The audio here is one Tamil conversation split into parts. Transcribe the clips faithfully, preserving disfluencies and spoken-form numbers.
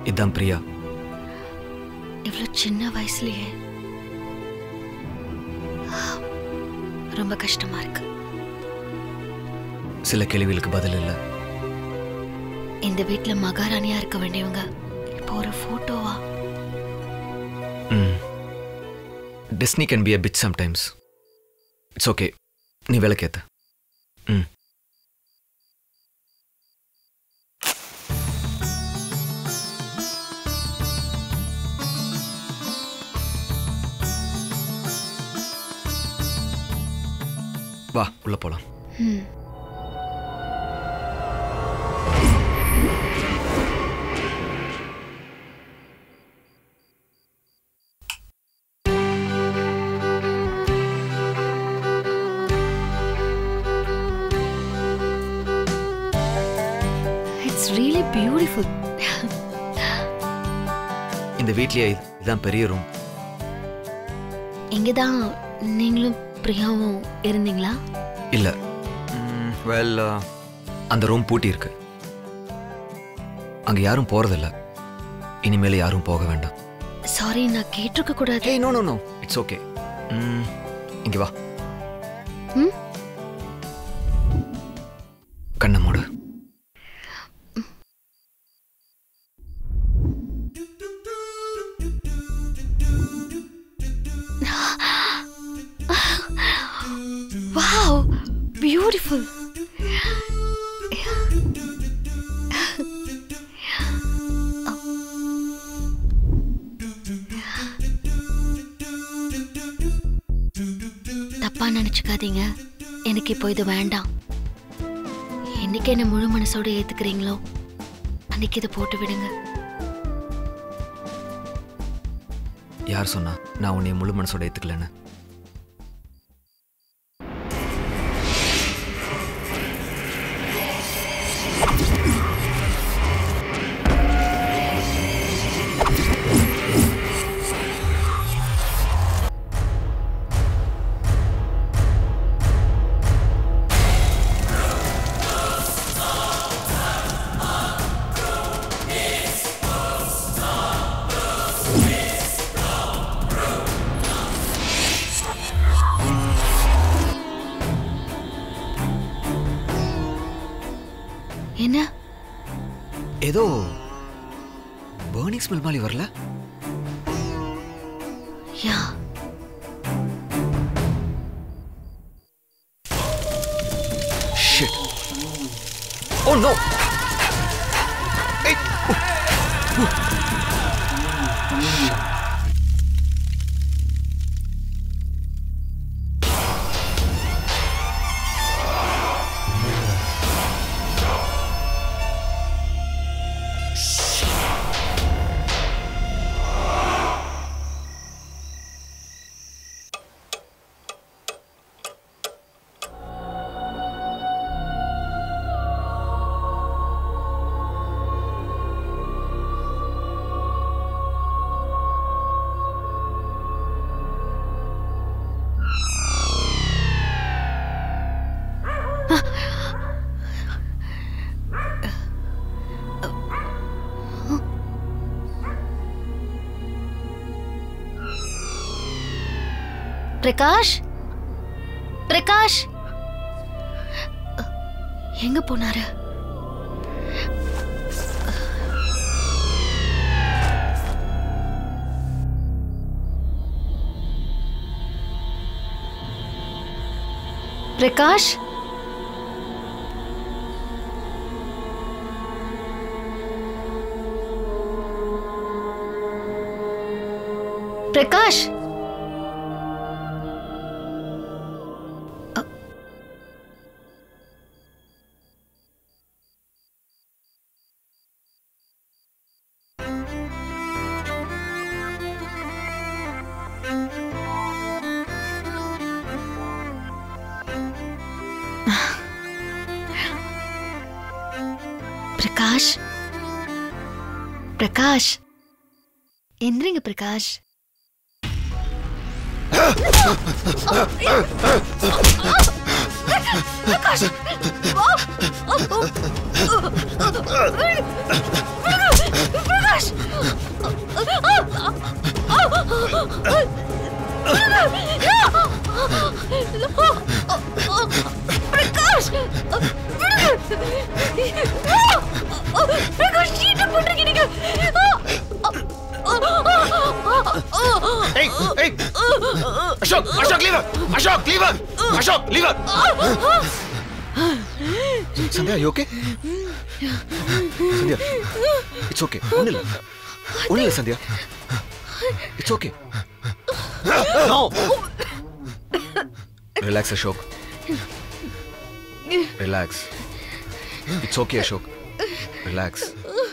இதான் பிரியா. இவ்வளவு சின்ன வயசுலயே ரொம்ப கஷ்டமா இருக்கு. சில கேள்விகளுக்கு பதில் இல்லை. இந்த வீட்டுல மகாராணியா இருக்க வேண்டியவங்க இப்போ ஒரு போட்டோவா? ம் Destiny can be a bitch sometimes. It's okay. நீ விளக்கேத்து. ம் வா உள்ள போலாம். ம் Beautiful. இந்த வீட்லயே இதுதான் பெரிய ரூம். இங்கதான் நீங்களும் பிரியாவும் இருந்தீங்களா? இல்ல. வெல் அந்த ரூம் பூட்டி இருக்கு. அங்க யாரும் போறதில்ல. இனிமேல யாரும் போக வேண்டாம். சாரி, நான் கேட்டிருக்க கூடாது. ஏய் no no no, it's okay. இங்க வா. ம் கண்ணை மூடு. Wow, beautiful. தப்பா நினைச்சுக்காதீங்க, எனக்கு இப்போ இது வேண்டாம். என்னைக்கு என்ன முழு மனசோட ஏத்துக்கிறீங்களோ அன்னைக்கு இதை போட்டு விடுங்க. யார் சொன்னா நான் உன்னை முழு மனசோட ஏத்துக்கலன்னு? என்ன ஏதோ பர்னிங் ஸ்மெல் மாதிரி வரல? Yeah shit. Oh no. ஏய். பிரகாஷ், பிரகாஷ் எங்க போனாரு? பிரகாஷ், பிரகாஷ், பிரகாஷ், பிரகாஷ் எந்திரிங்க பிரகாஷ். பிரகாஷ் பிரகாஷ் பிரகாஷ் பிரகாஷ் பிரகாஷ் சீட் பண்றீங்க நீங்க Hey, hey! Ashok, Ashok, leave her! Ashok, leave her! Ashok, leave her! Sandhya, are you okay? Sandhya, it's okay. Only, only, Sandhya. It's okay. No! Relax, Ashok. Relax. It's okay, Ashok. Relax.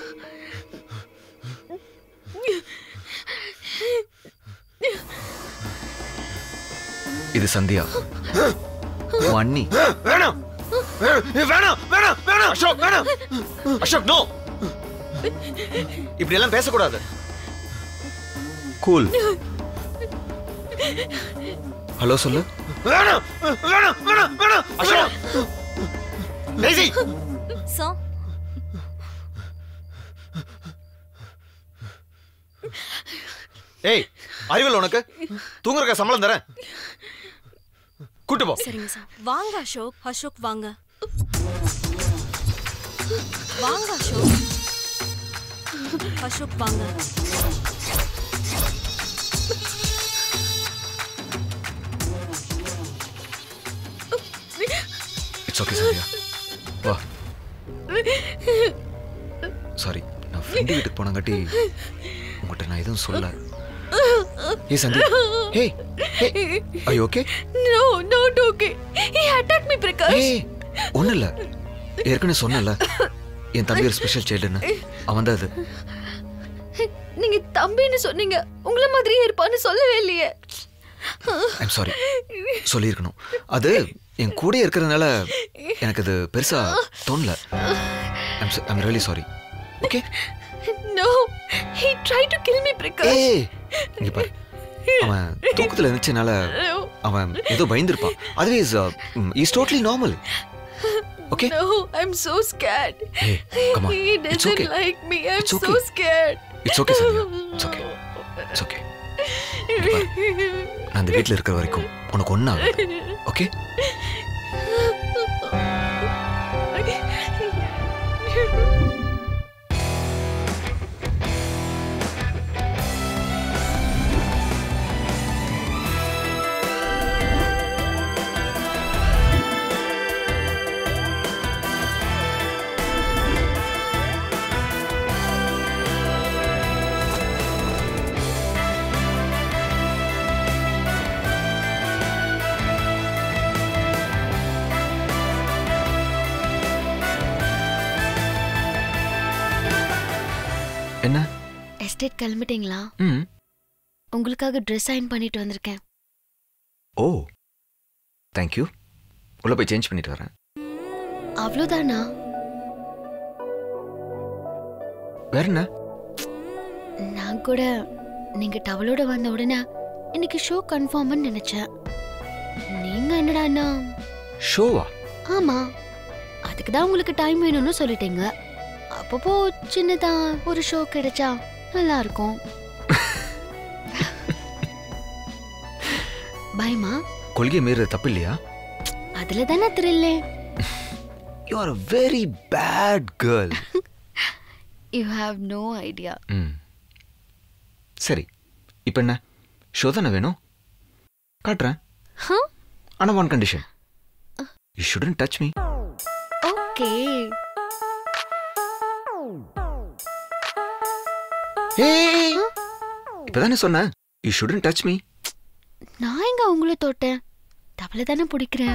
இது சந்தியா அண்ணி. வேணாம் வேணாம் வேணாம் வேணாம் அசோக் வேணாம் அசோக் நோ இப்படி எல்லாம் பேசக்கூடாது. கூல். ஹலோ சொல்லு. வேணாம் வேணாம் வேணாம் வேணாம் அசோக். டேசி சார் ஏய் அறிவில் உனக்கு தூங்குறக்க சம்பளம் தரேன். கூட்டு போ. சரிங்க சார். வாங்க அசோக். அசோக் வாங்க வாங்க அசோக். அசோக் வாங்க. இட்ஸ் ஓகே சந்தியா வா. சாரி நான் ஃப்ரெண்டு வீட்டுக்கு போனங்காட்டி உங்கள்கிட்ட நான் எதுவும் சொல்ல. Hey Sandhya. Hey. Hey. Are you okay? No, not okay. He attacked me, Prakash. Hey. ஒண்ணு இல்ல. ஏற்கனவே சொன்னல. என் தம்பி ஒரு ஸ்பெஷல் சைல்டுன்னு. அவன் தான் அது. நீங்க தம்பின்னு சொன்னீங்க. உங்கள மாதிரியே இருப்பான்னு சொல்லவே இல்லையே. I'm sorry. சொல்லி இருக்கணும். அது என் கூட இருக்கறனால எனக்கு அது பெருசா தோணல. I'm I'm really sorry. Okay? No. He tried to kill me, Prakash. Hey. இங்க பாரு. அவன் தூக்கத்துல இருந்துச்சனால அவன் ஏதோ பயந்திருப்பான். Otherwise he is totally normal. Okay? No, I'm so scared. Hey, come on. He doesn't it's okay. like me. I'm it's okay. okay. so scared. It's okay, Sandhya. It's okay. It's okay. நான் இந்த வீட்ல இருக்கிற வரைக்கும் உனக்கு ஒண்ணு ஆகாது. ஓகே? என்ன? எஸ்டேட் கிளம்பிட்டீங்களா? ம். உங்களுக்காக ட்ரெஸ் அயன் பண்ணிட்டு வந்திருக்கேன். ஓ. Thank you. உள்ள போய் சேஞ்ச் பண்ணிட்டு வரேன். அவ்வளவுதானா? வேற என்ன? நான் கூட நீங்க டவலோட வந்த உடனே இன்னைக்கு ஷோ கன்ஃபார்ம்னு நினைச்சேன். நீங்க என்னடான்னா ஷோவா? ஆமா. அதுக்கு தான் உங்களுக்கு டைம் வேணும்னு சொல்லிட்டீங்க. அப்பப்போ சின்னதா ஒரு ஷோ கிடைச்சா நல்லா இருக்கும். பயமா? கொள்கை மீற தப்பு இல்லையா? அதுல தானே த்ரில்லே. You are a very bad girl. You have no idea. ம். சரி. இப்போ என்ன? ஷோ தானே வேணும்? காட்டுறேன். Huh? ஆனா one condition. You shouldn't touch me. Okay. Hey! இப்பதானே சொன்னேன். You shouldn't touch me. நான் எங்க உங்களை தொட்டேன்? தவளை தானே பிடிக்கிறேன்.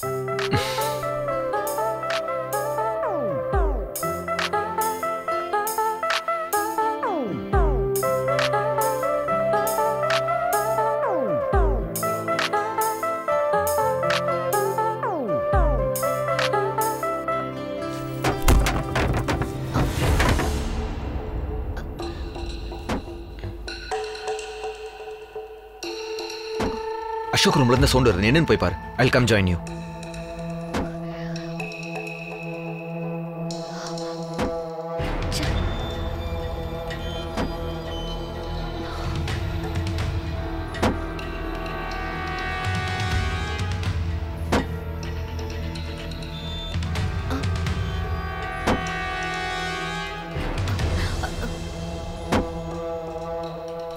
அசோக் ரூம்ல இருந்து சவுண்ட் வருது. என்னன்னு போய் பாரு. I'll come join you.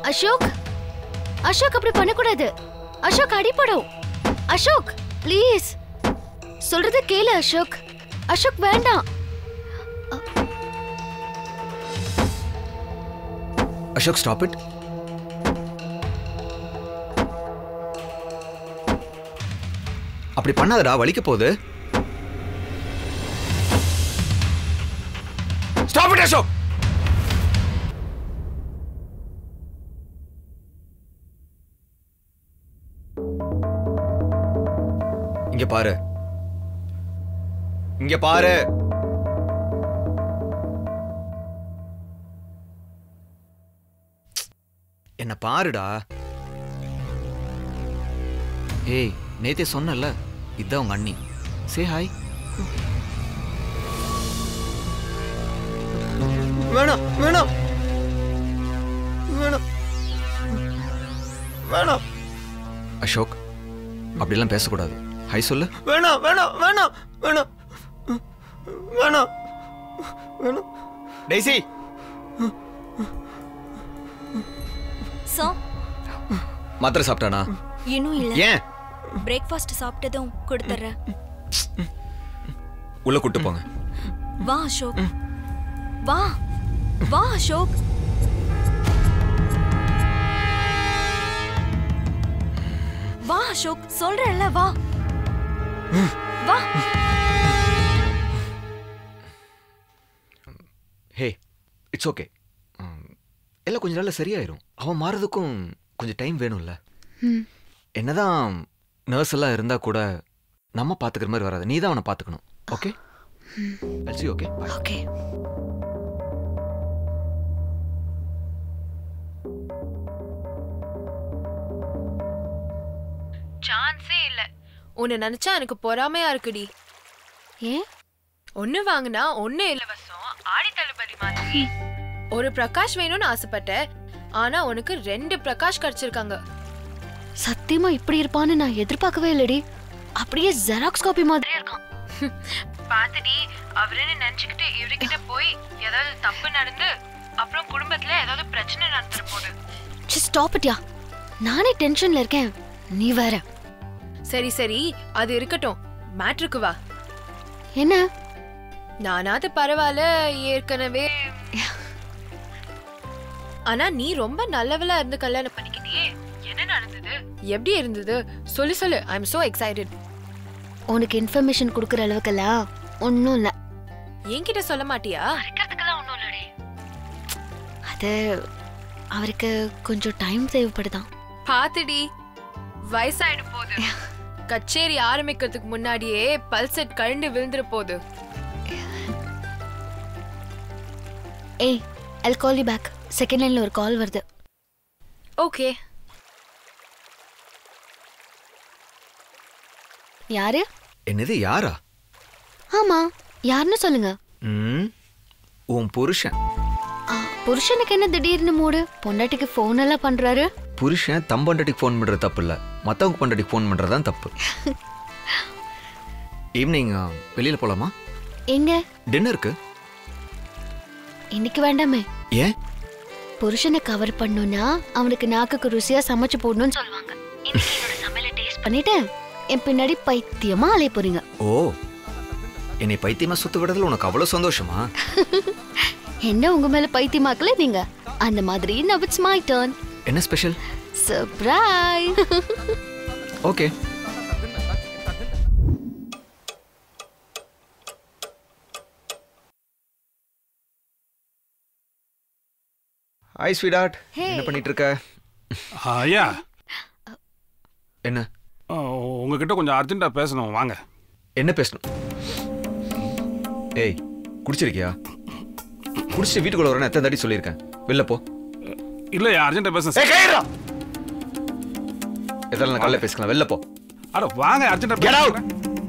Ashok Ashok அப்படி பண்ணக்கூடாது. அசோக் அடிபடும். அசோக் ப்ளீஸ் சொல்றத கேளு அசோக். அசோக் வேண்டாம். Ashok stop it. அப்படி பண்ணாதடா, வலிக்க போகுது. Stop it Ashok. இங்க பாரு, இங்க பாரு. என்ன பாருடா. ஏய், நேத்தே சொன்னல, இதான் உங்க அண்ணி. சே ஹாய். வேணாம் வேணாம் வேணாம் வேணாம். அசோக், அப்படிலாம் பேசக்கூடாது. ஹாய் சொல்லு. வேணாம் வேணாம் வேணாம் வேணாம் வேணாம் வேணாம். டெய்சி சோ மாத்திரை சாப்பிட்டானா? இன்னும் இல்ல. ஏன்? பிரேக்ஃபாஸ்ட் சாப்பிட்டதும் கொடுத்துறேன். உள்ள கூட்டு போங்க. வா அசோக், வா வா அசோக். வா அசோக், சொல்றேன்ல வா வா. Hey, it's okay. எல்லாம் கொஞ்ச நாள்ல சரியாயிரும். அவன் மாறதுக்கும் கொஞ்சம் டைம் வேணும்ல. என்னதான் நர்ஸ் எல்லாம் இருந்தா கூட நம்ம பாத்துக்கிற மாதிரி வராது. நீ தான் அவனை பாத்துக்கணும். ஓகே அல்சி. Okay okay. சான்ஸே இல்ல. உன்னை நினைச்சா எனக்கு பொறாமையா இருக்குடி. ஏன்? ஒண்ணு வாங்கினா ஒண்ணு இலவசம். ஆடி தள்ளுபடி மாதிரி. ஒரு பிரகாஷ் வேணும்னு ஆசைப்பட்ட, ஆனா உனக்கு ரெண்டு பிரகாஷ் கிடைச்சிருக்காங்க. சத்தியமா இப்படி இருப்பான்னு நான் எதிர்பார்க்கவே இல்லடி. அப்படியே ஜெராக்ஸ் காப்பி மாதிரியே இருக்கான். பாத்துடி, அவருன்னு நினைச்சுக்கிட்டு இவர்கிட்ட போய் ஏதாவது தப்பு நடந்து அப்புறம் குடும்பத்துல ஏதாவது பிரச்சனை நடந்துற போது. Just stop it yeah. நானே டென்ஷன்ல இருக்கேன், நீ வேற. சரி சரி, அது இருக்கட்டும். மேட்ருக்கு வா. என்ன? நானாவது பரவாயில்ல, ஏற்கனவே. ஆனா நீ ரொம்ப நல்லவளா இருந்து கல்யாணம் பண்ணிக்கிட்டியே. என்ன நடந்தது? எப்படி இருந்தது? சொல்லு சொல்லு. I am so excited. உனக்கு இன்ஃபர்மேஷன் கொடுக்குற அளவுக்கெல்லாம் ஒன்றும் இல்லை. என்கிட்ட சொல்ல மாட்டியா? ஒன்றும் இல்லடி. அது அவருக்கு கொஞ்சம் டைம் தேவைப்படுதான். பாத்துடி, வயசாயிடு போகுது. கச்சேரி ஆரம்பிக்கிறதுக்கு முன்னாடியே பல்செட் கழண்டு விழுந்துற போகுது. ஏய், I'll call you back. Second லைன்ல ஒரு கால் வருது. ஓகே. யாரு? என்னது யாரா? ஆமா, யாருன்னு சொல்லுங்க. ம், உன் புருஷன். புருஷனுக்கு என்ன திடீர்னு மூடு? பொண்டாட்டிக்கு ஃபோன் எல்லாம் பண்றாரு. புருஷன் தம் பொண்டாட்டிக்கு ஃபோன் பண்றது தப்பு இல்ல, மத்தவங்க பொண்டாட்டிக்கு ஃபோன் பண்றதுதான் தப்பு. ஈவினிங் வெளியில போலாமா? எங்க? டின்னருக்கு. இன்னைக்கு வேண்டாமே. ஏன்? புருஷனை கவர் பண்ணனும்னா அவனுக்கு நாக்குக்கு ருசியா சமைச்சு போடணும்னு சொல்லுவாங்க. இன்னைக்கு என்னோட சமையலை டேஸ்ட் பண்ணிட்டு என் பின்னாடி பைத்தியமா அலைய போறீங்க. ஓ, என்னை பைத்தியமா சுத்த விடுறதுல உனக்கு அவ்வளவு சந்தோஷமா? என்ன உங்க மேல பைத்தியமாக்கல நீங்க? அந்த மாதிரி now it's my turn. என்ன special? Surprise. Okay. Hi sweet. என்ன பண்ணிட்டு இருக்க? ஐயா, என்ன? உங்ககிட்ட கொஞ்சம் அர்ஜென்ட்டா பேசணும், வாங்க. என்ன பேசணும்? ஏய், குடிச்சிருக்கியா? குடிச்சிட்டு வீட்டுக்குள்ள வரேன் எத்தனை தாட்டி சொல்லியிருக்கேன். வெளில போ. இல்லையா, அர்ஜென்ட்டா பேச. எதால நான் காலைல பேசிக்கலாம். வெளில போ. அட வாங்க, அர்ஜென்ட்டா Get out.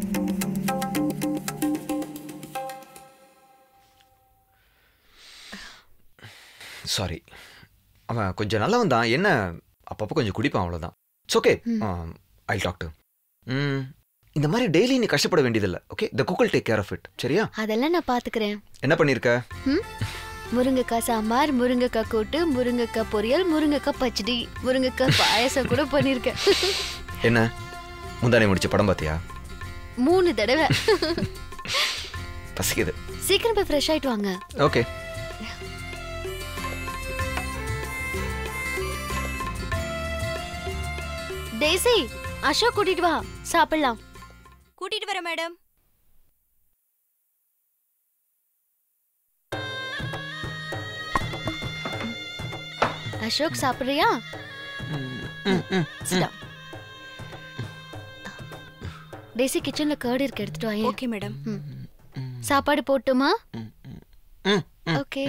சாரி, அவன் கொஞ்சம் நல்லவன் தான். என்ன அப்பப்போ கொஞ்சம் குடிப்பான், அவ்வளோதான். It's okay. I talk to. ம், இந்த மாதிரி டெய்லி நீ கஷ்டப்பட வேண்டியதில்லை. Okay, the cook will take care of it. சரியா? அதெல்லாம் நான் பாத்துக்கிறேன். என்ன பண்ணிருக்க? முருங்கைக்காய் சாம்பார், முருங்கைக்காய் கூட்டு, முருங்கைக்காய் பொரியல், முருங்கைக்காய் பச்சடி, முருங்கைக்காய் பாயசம் கூட பண்ணிருக்கேன். என்ன முந்தானே முடிச்ச படம் பாத்தியா? மூணு தடவை. பசிக்குது. சீக்கிரம் போய் ஃப்ரெஷ் ஆயிட்டு வாங்க. ஓகே. டேசி, அசோக் கூட்டிட்டு வா, சாப்பிடலாம். கூட்டிட்டு வர மேடம். அசோக் சாப்பிடுறியா? டேசி கிச்சன்ல கர்ட் இருக்கு, எடுத்துட்டு வாங்க. Okay madam. சாப்பாடு போட்டுமா? ஓகே.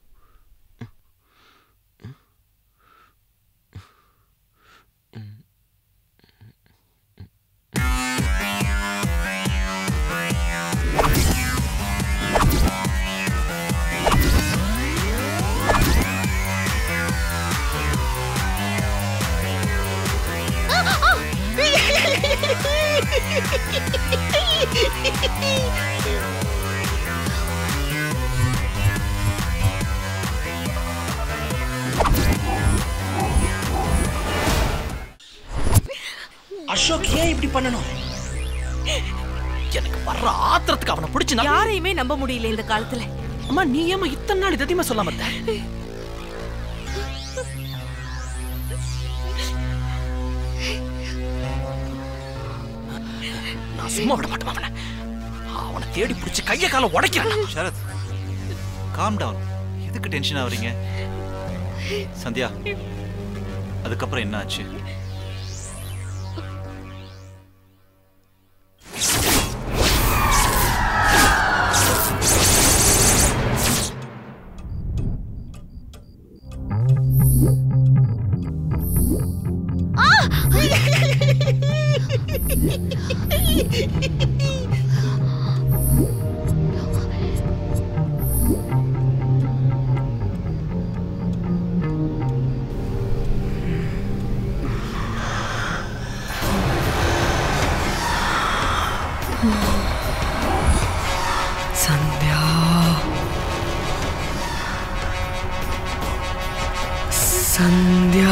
அசோக் ஏன் இப்படி பண்ணணும்? எனக்கு வர்ற ஆத்திரத்துக்கு அவனை பிடிச்சு யாரையுமே நம்ப முடியல இந்த காலத்துல. அம்மா நீ ஏமா இத்தனை நாள் இதையுமே சொல்லாம இருந்த? நான் சும்மா விட மாட்டேன் அவனை. அவனை தேடி பிடிச்சு கைய கால உடைக்கிறேன். Sarath, calm down. எதுக்கு டென்ஷன் ஆவறீங்க? சந்தியா, அதுக்கப்புறம் என்ன ஆச்சு? சந்தியா, சந்தியா,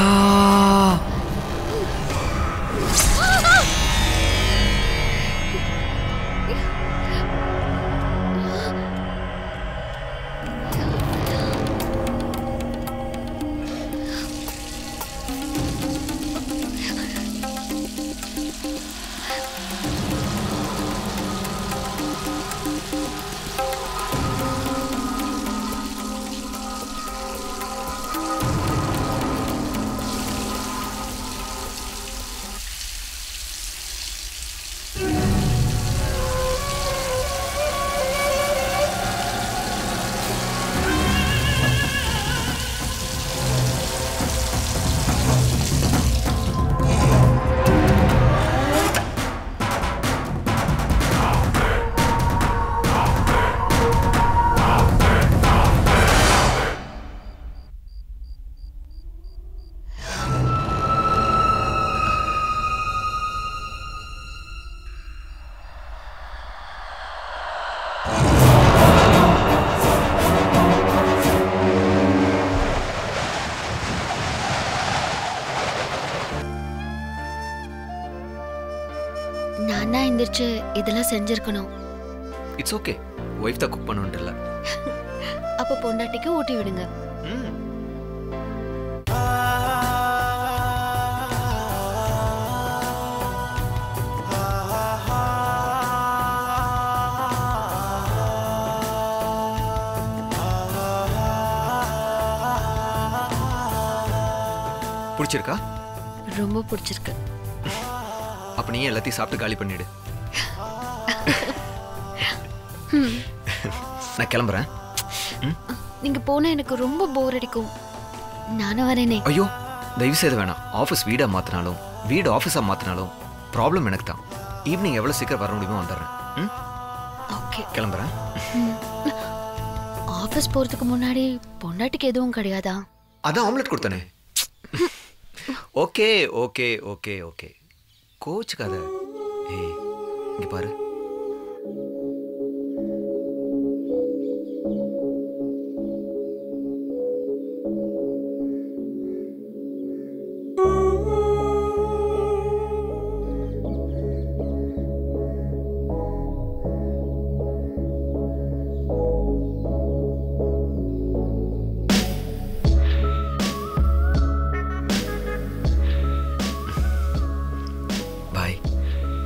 நானா எந்திரிச்சு இதெல்லாம் செஞ்சிருக்கணும். It's okay. வைஃப் தான் குக் பண்ணுன்ட்டு இல்ல. அப்ப பொண்டாட்டிக்கு ஊட்டி விடுங்க. பிடிச்சிருக்கா? ரொம்ப பிடிச்சிருக்கு. அப்ப நீ எல்லாத்தையும் சாப்பிட்டு காலி பண்ணிடு. நான் கிளம்புறேன். நீங்க போனா எனக்கு ரொம்ப போர் அடிக்கும். நானும் வரேனே. ஐயோ தயவு செய்து வேணாம். ஆஃபீஸ் வீடா மாத்தினாலும் வீடு ஆஃபீஸா மாத்தினாலும் ப்ராப்ளம் எனக்கு தான். ஈவினிங் எவ்வளவு சீக்கிரம் வர முடியுமோ வந்துடுறேன். ஓகே கிளம்புறேன். ஆஃபீஸ் போறதுக்கு முன்னாடி பொண்டாட்டிக்கு எதுவும் கிடையாதா? அதான் ஆம்லெட் கொடுத்தானே. ஓகே ஓகே ஓகே ஓகே கோச்சுக்காத. ஏய் இங்க பாரு.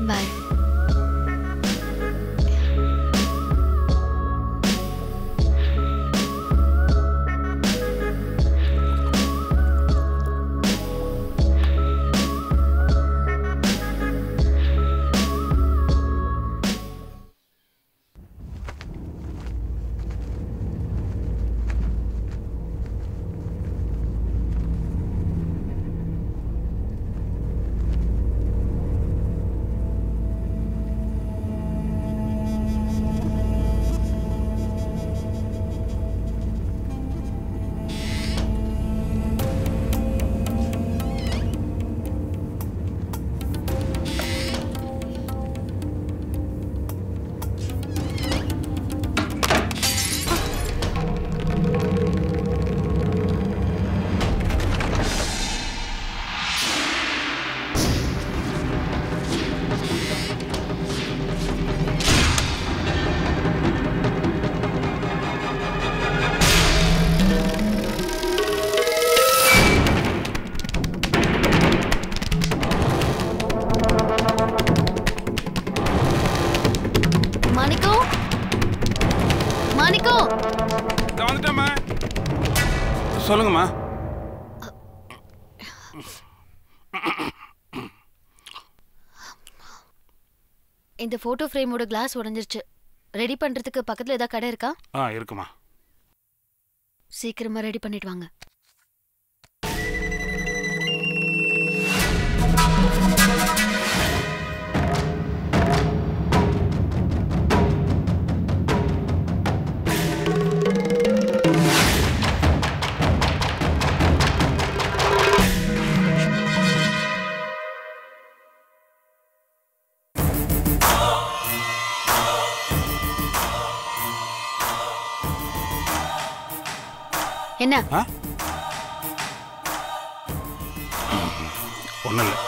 பாய். சொல்லுங்கம்மா. இந்த போட்டோ ஃப்ரேமோட கிளாஸ் உடைஞ்சிருச்சு. ரெடி பண்றதுக்கு பக்கத்துல ஏதாவது கடை இருக்கா? ஆ இருக்குமா. சீக்கிரமா ரெடி பண்ணிட்டு வாங்க. என்ன? ஒண்ணும் இல்ல.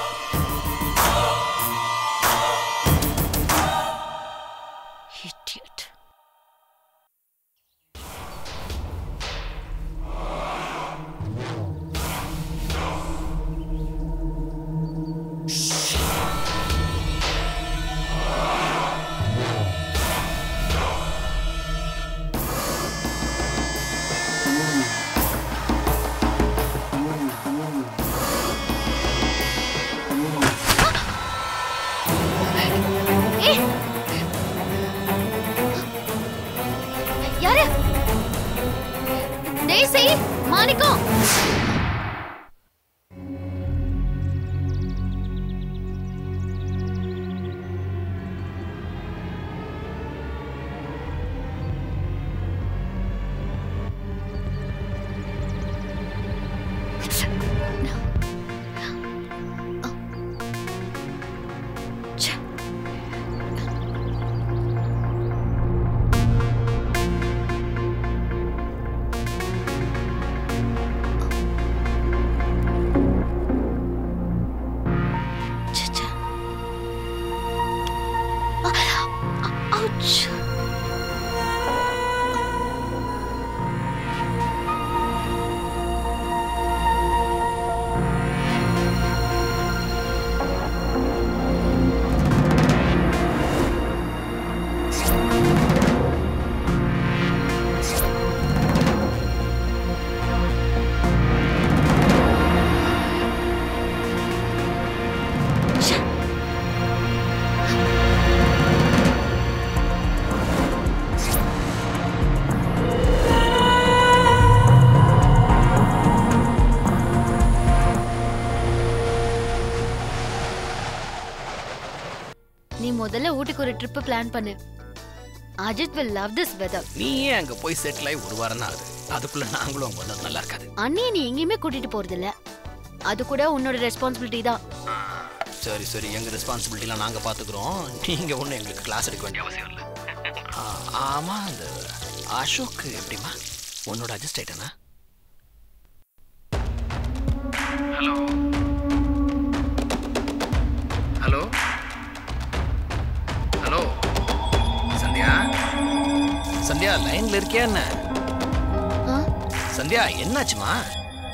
Idiot. முதல்ல ஊட்டிக்கு ஒரு ட்ரிப் பிளான் பண்ணு. Ajith will love this weather. நீ அங்க போய் செட்டில் ஆகி ஒரு வாரம் தான் ஆகுது. அதுக்குள்ள நாங்களும் அங்க வந்தது நல்லா இருக்காது. அண்ணி நீ எங்கேயுமே கூட்டிட்டு போறது இல்ல. அது கூட உன்னோட ரெஸ்பான்சிபிலிட்டி தான். சரி சரி எங்க ரெஸ்பான்சிபிலிட்டிலாம் நாங்க பாத்துக்கிறோம். நீங்க ஒண்ணு எங்களுக்கு கிளாஸ் எடுக்க வேண்டிய அவசியம் இல்லை. ஆமா அந்த அசோக் எப்படிமா உன்னோட அட்ஜஸ்ட் ஆயிட்டானா? Hello hello hello Sandhya Sandhya லைன்ல இருக்கியா என்ன? சந்தியா என்னாச்சுமா?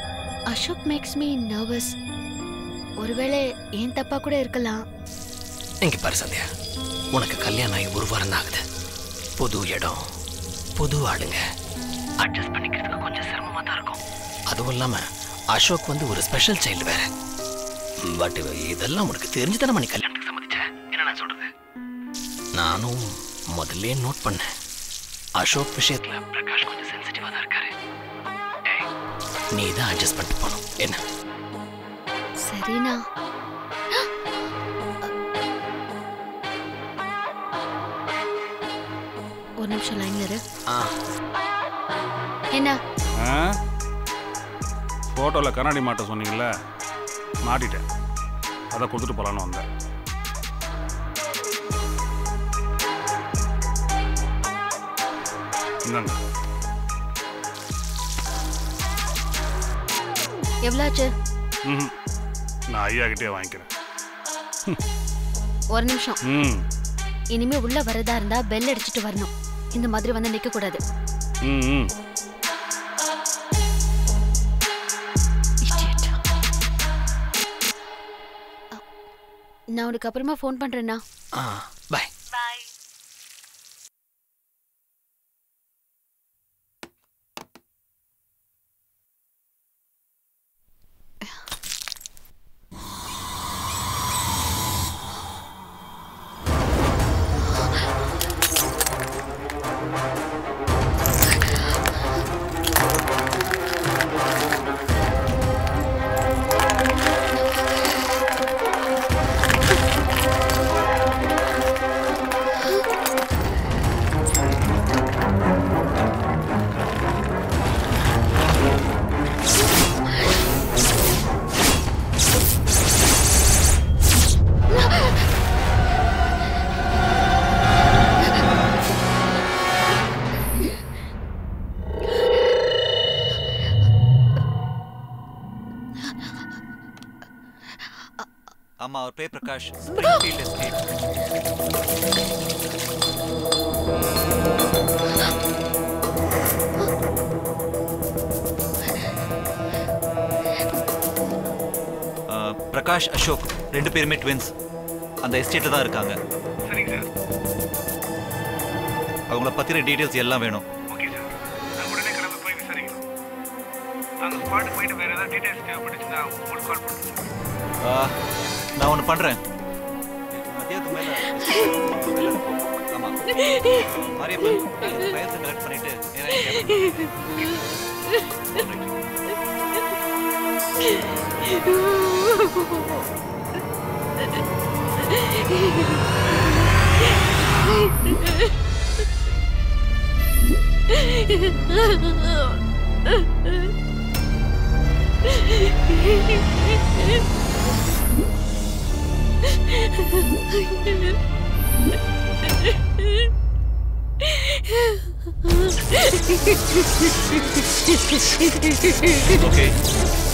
Ashok makes me nervous. ஒருவேளை ஏன் தப்பா கூட இருக்கலாம். இங்க பாரு சந்தியா, உனக்கு கல்யாணம் ஆகி ஒரு வாரம் தான் ஆகுது. புது இடம், புது ஆளுங்க, அட்ஜஸ்ட் பண்ணிக்கிறதுக்கு கொஞ்சம் சிரமமா தான் இருக்கும். அதுவும் இல்லாம அசோக் வந்து ஒரு ஸ்பெஷல் சைல்டு வேற. பட் இதெல்லாம் உனக்கு தெரிஞ்சுதானே நீ கல்யாணத்துக்கு சம்மதிச்ச? என்ன நான் சொல்றது? நானும் முதல்ல நோட் பண்ணேன், அசோக் விஷயத்துல பிரகாஷ் கொஞ்சம் சென்சிட்டிவா தான் இருக்காரு. நீ தான் அட்ஜஸ்ட் பண்ணிட்டு போகணும். என்ன? சரிண்ணா. ஒரு நிமிஷம் லைன்ல இரு. என்ன? போட்டோல கண்ணாடி மாட்ட சொன்னீங்கல்ல, மாட்டிட்டேன். அதை கொடுத்துட்டு போலான்னு வந்தேன். இந்தாங்க. எவ்வளாச்சு? ம், நான் ஐயா கிட்டே வாங்கிக்கிறேன். ஒரு நிமிஷம். ம், இனிமே உள்ள வரதா இருந்தா பெல் அடிச்சுட்டு வரணும். இந்த மாதிரி வந்து நிக்க கூடாது. ம், ம். நான் உனக்கு அப்புறமா ஃபோன் பண்றேன்னா. ஆ, பை. பாய். ஆமா, அவர் பேர் பிரகாஷ். Springfield estate. பிரகாஷ், அசோக் ரெண்டு பேருமே ட்வின்ஸ். அந்த எஸ்டேட்ல தான் இருக்காங்க. சரிங்க சார். அவங்கள பத்தின டீடைல்ஸ் எல்லாம் வேணும். ஓகே சார், நான் உடனே கிளம்பி போய் விசாரிக்கிறோம். அந்த ஸ்பாட்டுக்கு போயிட்டு வேற ஏதாவது டீடைல்ஸ் தேவைப்பட்டுச்சுன்னா உங்களுக்கு கால் பண்ணுறேன் சார். நான் ஒன்று பண்ணுறேன். மதியத்துக்கு மேலே ஆமாம் மாரியப்பன் பயத்தை கலெக்ட் பண்ணிட்டு ஓகே